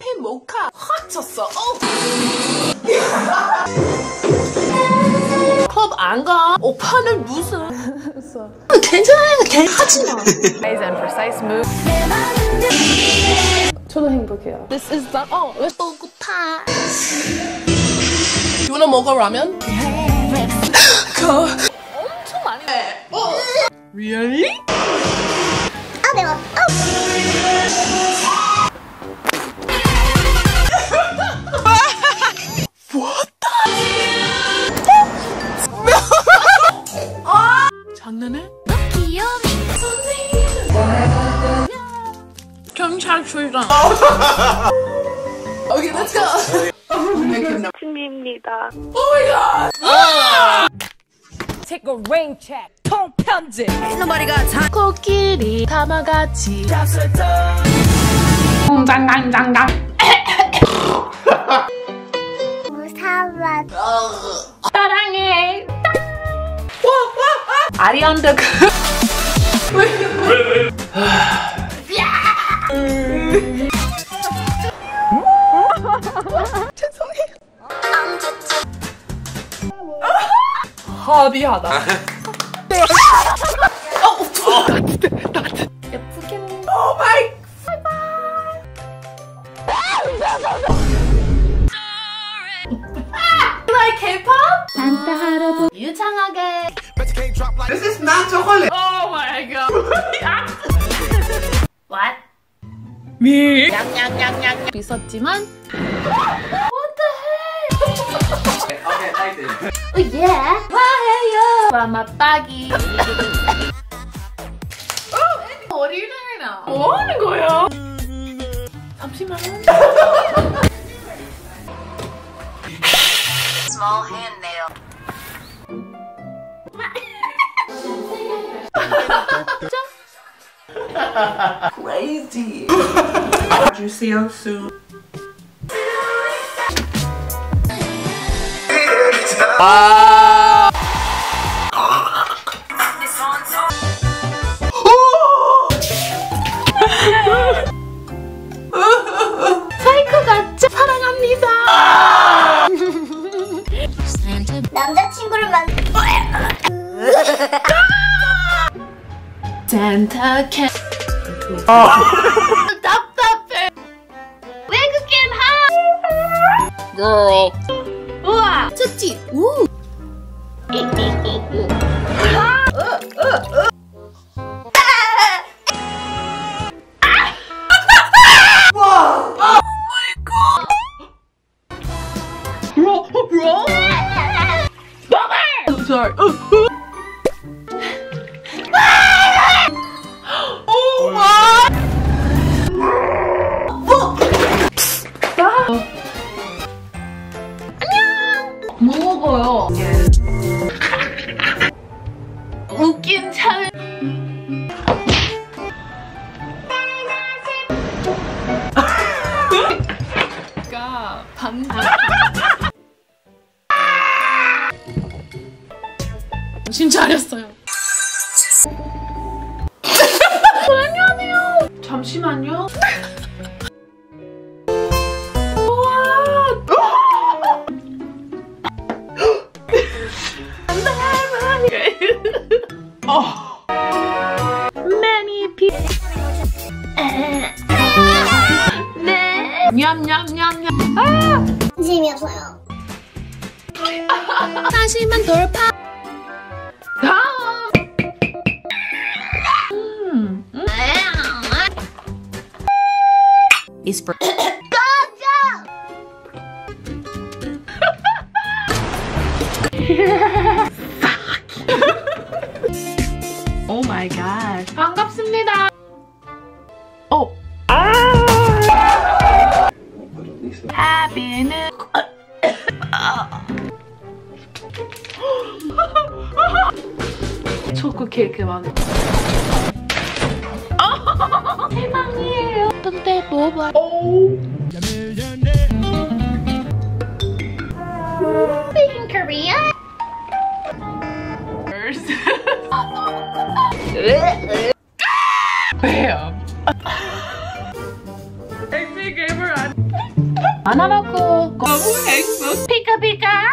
카페 모카 확 쳤어. 클럽 안 가. 오빠는 무슨 괜찮아요. 하지 마. Amazing and precise move. 저도 행복해요. This is the 왜 뽀고파. You wanna 먹어 라면? 엄청 많이. Really? 아 매워. What the? 장난해? 경찰 출동. Okay, let's go. 준비입니다. Oh my god. Take a rain check. 통편지. Nobody got time. 코끼리 타마같이 무사와. 사랑해. 아리안드 죄송해요. 허비하다. 예쁘게. 오 마이. Like K-pop? 산타 할아버지 유창하게. This is not chocolate. Oh my god. What? Me. 냥냥냥냥. 비쌌지만. What the hell? Okay, like this. Oh yeah. 와해요. 와마빠기. What are you doing now? 뭐 하는 거야? 잠시만. Small hand nail. Crazy. Would you see you soon? 사이코 같죠? 사랑합니다. 남자친구를 산타 캣. 답답해. 외국인 하. Girl. 우와, 좋지. 우. Bro. I'm sorry. Oh my. 안녕. 뭐 먹어요? 웃긴 참. 가 반반. 정신 차렸어요. 안녕하세요. 잠시만요. Many people. 네. 냠냠냠냠. 재미없어요. 다시만 돌파. 다음. Whisper. Oh my god. 반갑습니다. Happy는 초코 케이크 많아. 대박이에요. 근데 뭐 봐? Speaking Korean? Bam. Hey, big gamer. 안 하고 너무 행복. 피카피카